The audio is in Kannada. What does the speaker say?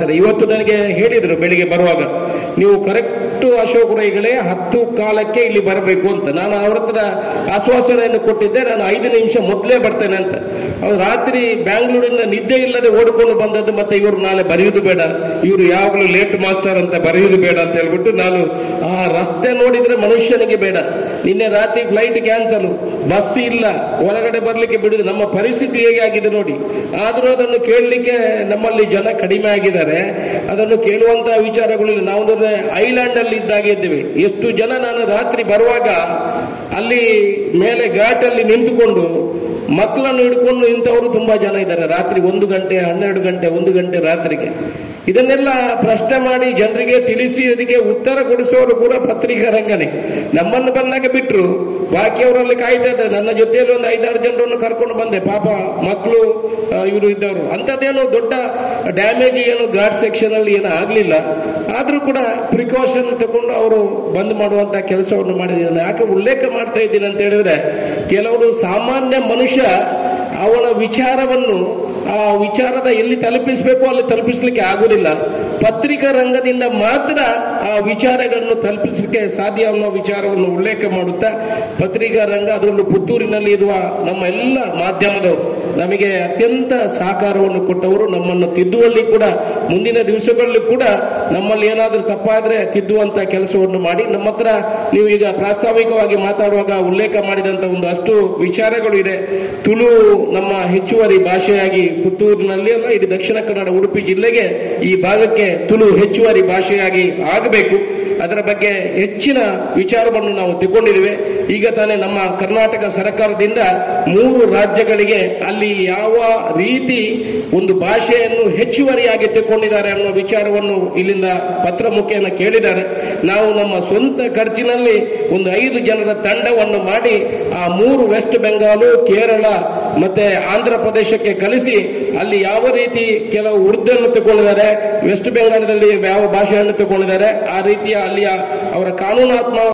ಮಾಡ್ತಾರೆ. ಇವತ್ತು ನನಗೆ ಹೇಳಿದ್ರು ಬೆಳಿಗ್ಗೆ ಬರುವಾಗ, ನೀವು ಕರೆಕ್ಟ್ ಅಶೋಕ್ ರೈಗಳೇ 10 ಕಾಲಕ್ಕೆ ಇಲ್ಲಿ ಬರಬೇಕು ಅಂತ. ನಾನು ಅವ್ರ ಹತ್ರ ಆಶ್ವಾಸನೆಯನ್ನು ಕೊಟ್ಟಿದ್ದೆ, ನಾನು 5 ನಿಮಿಷ ಮೊದಲೇ ಬರ್ತೇನೆ ಅಂತ. ಅವ್ರು ರಾತ್ರಿ ಬ್ಯಾಂಗ್ಳೂರಿನ ನಿದ್ದೆ ಇಲ್ಲದೆ ಓಡಿಕೊಂಡು ಬಂದದ್ದು. ಮತ್ತೆ ಇವರು ನಾಳೆ ಬರೆಯುವುದು ಬೇಡ, ಇವರು ಯಾವಾಗಲೂ ಲೇಟ್ ಮಾಸ್ಟರ್ ಅಂತ ಬರೆಯುವುದು ಬೇಡ ಅಂತ ಹೇಳ್ಬಿಟ್ಟು, ನಾನು ಆ ರಸ್ತೆ ನೋಡಿದ್ರೆ ಮನುಷ್ಯನಿಗೆ ಬೇಡ. ನಿನ್ನೆ ರಾತ್ರಿ ಫ್ಲೈಟ್ ಕ್ಯಾನ್ಸಲ್, ಬಸ್ ಇಲ್ಲ, ಹೊರಗಡೆ ಬರ್ಲಿಕ್ಕೆ ಬಿಡುದು. ನಮ್ಮ ಪರಿಸ್ಥಿತಿ ಹೇಗೆ ಆಗಿದೆ ನೋಡಿ. ಆದ್ರೂ ಅದನ್ನು ಕೇಳಲಿಕ್ಕೆ ನಮ್ಮಲ್ಲಿ ಜನ ಕಡಿಮೆ ಆಗಿದ್ದಾರೆ. ಅದನ್ನು ಕೇಳುವಂತಹ ವಿಚಾರಗಳಿಲ್ಲ. ನಾವು ಐಲ್ಯಾಂಡ್ ಅಲ್ಲಿ ಇದ್ದಾಗೆ ಇದ್ದೇವೆ. ಎಷ್ಟು ಜನ, ನಾನು ರಾತ್ರಿ ಬರುವಾಗ ಅಲ್ಲಿ ಮೇಲೆ ಘಾಟಲ್ಲಿ ನಿಂತುಕೊಂಡು ಮಕ್ಕಳನ್ನು ಹಿಡ್ಕೊಂಡು ನಿಂತವರು ತುಂಬಾ ಜನ ಇದ್ದಾರೆ. ರಾತ್ರಿ 1 ಗಂಟೆ, 12 ಗಂಟೆ, 1 ಗಂಟೆ ರಾತ್ರಿಗೆ. ಇದನ್ನೆಲ್ಲ ಪ್ರಶ್ನೆ ಮಾಡಿ ಜನರಿಗೆ ತಿಳಿಸಿ ಅದಕ್ಕೆ ಉತ್ತರ ಕೊಡಿಸೋರು ಕೂಡ ಪತ್ರಿಕಾ ರಂಗನೆ. ನಮ್ಮನ್ನು ಬಂದಾಗ ಬಿಟ್ಟರು, ಬಾಕಿಯವರಲ್ಲಿ ಕಾಯ್ತಾ ಇದ್ದಾರೆ. ನನ್ನ ಜೊತೆಯಲ್ಲಿ ಒಂದು 5-6 ಜನರನ್ನು ಕರ್ಕೊಂಡು ಬಂದೆ. ಪಾಪ ಮಕ್ಕಳು ಇವರು ಇದ್ದವರು. ಅಂಥದ್ದೇನು ದೊಡ್ಡ ಡ್ಯಾಮೇಜ್ ಏನು ಘಾಟ್ ಸೆಕ್ಷನ್ ಅಲ್ಲಿ ಏನೂ ಆಗ್ಲಿಲ್ಲ. ಆದ್ರೂ ಕೂಡ ಪ್ರಿಕಾಷನ್ ತಗೊಂಡು ಅವರು ಬಂದ್ ಮಾಡುವಂತ ಕೆಲಸವನ್ನು ಮಾಡಿದ್ದೀನಿ. ಯಾಕೆ ಉಲ್ಲೇಖ ಮಾಡ್ತಾ ಇದ್ದೀನಿ ಅಂತ ಹೇಳಿದ್ರೆ, ಕೆಲವರು ಸಾಮಾನ್ಯ ಮನುಷ್ಯ ಅವನ ವಿಚಾರವನ್ನು ಆ ವಿಚಾರದ ಎಲ್ಲಿ ತಲುಪಿಸಬೇಕು ಅಲ್ಲಿ ತಲುಪಿಸಲಿಕ್ಕೆ ಆಗುವುದಿಲ್ಲ. ಪತ್ರಿಕಾ ರಂಗದಿಂದ ಮಾತ್ರ ಆ ವಿಚಾರಗಳನ್ನು ತಲುಪಿಸಲಿಕ್ಕೆ ಸಾಧ್ಯ ಅನ್ನೋ ವಿಚಾರವನ್ನು ಉಲ್ಲೇಖ ಮಾಡುತ್ತಾ, ಪತ್ರಿಕಾ ರಂಗ, ಅದರಲ್ಲೂ ಪುತ್ತೂರಿನಲ್ಲಿ ಇರುವ ನಮ್ಮ ಎಲ್ಲ ಮಾಧ್ಯಮದವರು ನಮಗೆ ಅತ್ಯಂತ ಸಹಕಾರವನ್ನು ಕೊಟ್ಟವರು. ನಮ್ಮನ್ನು ತಿದ್ದುವಲ್ಲಿ ಕೂಡ, ಮುಂದಿನ ದಿವಸಗಳಲ್ಲಿ ಕೂಡ ನಮ್ಮಲ್ಲಿ ಏನಾದರೂ ತಪ್ಪಾದ್ರೆ ತಿದ್ದುವಂತ ಕೆಲಸವನ್ನು ಮಾಡಿ, ನಮ್ಮ ಹತ್ರ ನೀವು ಈಗ ಪ್ರಾಸ್ತಾವಿಕವಾಗಿ ಮಾತಾಡುವಾಗ ಉಲ್ಲೇಖ ಮಾಡಿದಂತ ಒಂದು ಅಷ್ಟು ವಿಚಾರಗಳು ಇದೆ. ತುಳು ನಮ್ಮ ಹೆಚ್ಚುವರಿ ಭಾಷೆಯಾಗಿ ಪುತ್ತೂರಿನಲ್ಲಿ ಅಲ್ಲ, ಇದು ದಕ್ಷಿಣ ಕನ್ನಡ ಉಡುಪಿ ಜಿಲ್ಲೆಗೆ, ಈ ಭಾಗಕ್ಕೆ ತುಳು ಹೆಚ್ಚುವರಿ ಭಾಷೆಯಾಗಿ ಆಗಬೇಕು. ಅದರ ಬಗ್ಗೆ ಹೆಚ್ಚಿನ ವಿಚಾರವನ್ನು ನಾವು ತಗೊಂಡಿದ್ದೇವೆ. ಈಗ ತಾನೇ ನಮ್ಮ ಕರ್ನಾಟಕ ಸರ್ಕಾರದಿಂದ 3 ರಾಜ್ಯಗಳಿಗೆ ಅಲ್ಲಿ ಯಾವ ರೀತಿ ಒಂದು ಭಾಷೆಯನ್ನು ಹೆಚ್ಚುವರಿಯಾಗಿ ತಗೊಂಡಿದ್ದಾರೆ ಅನ್ನೋ ವಿಚಾರವನ್ನು ಇಲ್ಲಿಂದ ಪತ್ರ ಮುಖೇನ ಕೇಳಿದ್ದಾರೆ. ನಾವು ನಮ್ಮ ಸ್ವಂತ ಖರ್ಚಿನಲ್ಲಿ ಒಂದು 5 ಜನರ ತಂಡವನ್ನು ಮಾಡಿ ಆ 3 ವೆಸ್ಟ್ ಬೆಂಗಾಲು, ಕೇರಳ ಮತ್ತೆ ಆಂಧ್ರ ಪ್ರದೇಶಕ್ಕೆ ಕಳಿಸಿ ಅಲ್ಲಿ ಯಾವ ರೀತಿ ಕೆಲವು ಉರ್ದುವನ್ನು ತಗೊಂಡಿದ್ದಾರೆ, ವೆಸ್ಟ್ ಬೆಂಗಾಲದಲ್ಲಿ ಯಾವ ಭಾಷೆಯನ್ನು ತಗೊಂಡಿದ್ದಾರೆ, ಆ ರೀತಿಯ ಅಲ್ಲಿಯ ಅವರ ಕಾನೂನಾತ್ಮಕ